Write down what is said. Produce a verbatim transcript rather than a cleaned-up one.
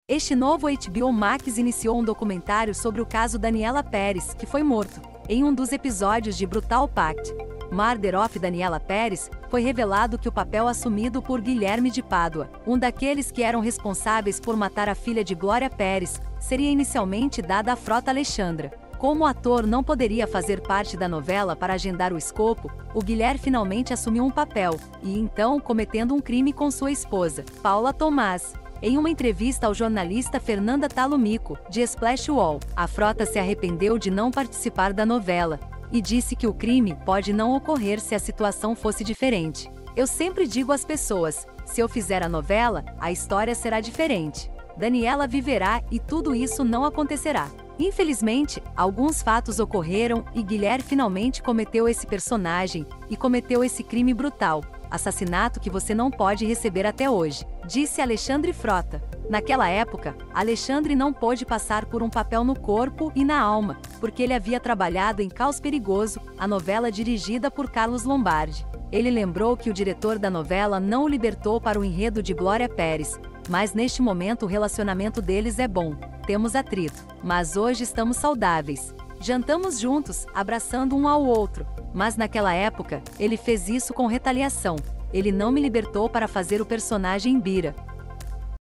Este novo H B O Max iniciou um documentário sobre o caso Daniela Pérez, que foi morto. Em um dos episódios de Brutal Pact, Murder of Daniela Pérez, foi revelado que o papel assumido por Guilherme de Pádua, um daqueles que eram responsáveis por matar a filha de Glória Pérez, seria inicialmente dada à Frota Alexandra. Como o ator não poderia fazer parte da novela para agendar o escopo, o Guilherme finalmente assumiu um papel, e então cometendo um crime com sua esposa, Paula Tomás. Em uma entrevista ao jornalista Fernanda Talumico, de Splash Wall, a Frota se arrependeu de não participar da novela, e disse que o crime pode não ocorrer se a situação fosse diferente. Eu sempre digo às pessoas, se eu fizer a novela, a história será diferente. Daniela viverá e tudo isso não acontecerá. Infelizmente, alguns fatos ocorreram e Guilherme finalmente cometeu esse personagem, e cometeu esse crime brutal, assassinato que você não pode receber até hoje, disse Alexandre Frota. Naquela época, Alexandre não pôde passar por um papel no corpo e na alma, porque ele havia trabalhado em Caos Perigoso, a novela dirigida por Carlos Lombardi. Ele lembrou que o diretor da novela não o libertou para o enredo de Glória Pérez, mas neste momento o relacionamento deles é bom. Temos atrito, mas hoje estamos saudáveis. Jantamos juntos, abraçando um ao outro. Mas naquela época, ele fez isso com retaliação. Ele não me libertou para fazer o personagem Bira.